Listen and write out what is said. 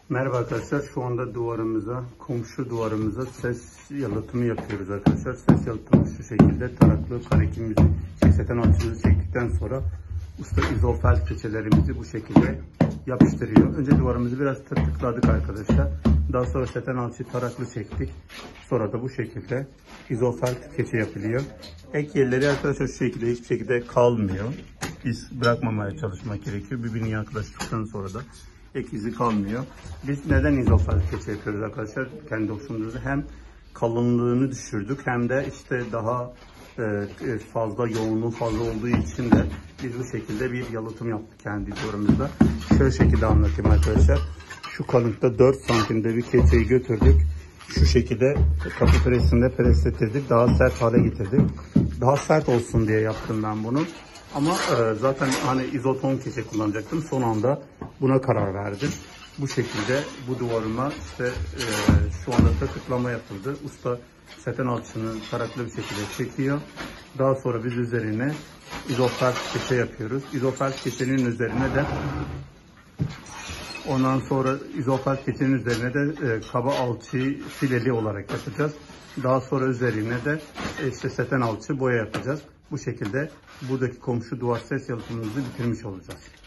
Merhaba arkadaşlar, şu anda komşu duvarımıza ses yalıtımı yapıyoruz arkadaşlar. Ses yalıtımı şu şekilde: taraklı karekimizi, seten alçımızı çektikten sonra usta izofel keçelerimizi bu şekilde yapıştırıyor. Önce duvarımızı biraz tırtıkladık arkadaşlar. Daha sonra seten alçı taraklı çektik. Sonra da bu şekilde izofel keçe yapılıyor. Ek yerleri arkadaşlar şu şekilde hiçbir şekilde kalmıyor. İz bırakmamaya çalışmak gerekiyor. Birbirini yaklaştıktan sonra da ek izi kalmıyor. Biz neden izofel keçe yapıyoruz arkadaşlar? Kendi hoşumuza hem kalınlığını düşürdük hem de işte daha fazla yoğunluğu fazla olduğu için de biz bu şekilde bir yalıtım yaptık kendi duvarımızda. Şöyle şekilde anlatayım arkadaşlar. Şu kalınlıkta 4 santimde bir keçeyi götürdük. Şu şekilde kapı presinde preslettirdik. Daha sert hale getirdik. Daha sert olsun diye yaptım ben bunu. Ama zaten hani izoton keçe kullanacaktım. Son anda buna karar verdim. Bu şekilde bu duvarıma işte şu anda tıklama yapıldı. Usta seten alçını taraklı bir şekilde çekiyor. Daha sonra biz üzerine izofel keçe yapıyoruz. İzofel keçenin üzerine de ondan sonra izofel keçenin üzerine de kaba alçıyı fileli olarak yapacağız. Daha sonra üzerine de işte seten alçı boya yapacağız. Bu şekilde buradaki komşu duvar ses yalıtımımızı bitirmiş olacağız.